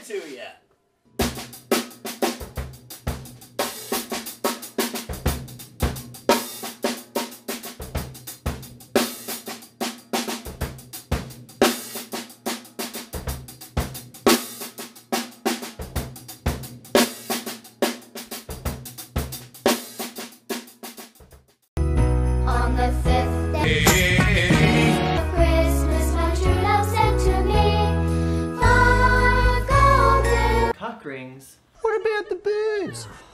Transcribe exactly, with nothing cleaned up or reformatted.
to you. On the fifth day of Christmas, my true love sent to me five golden Cock rings. What about the birds?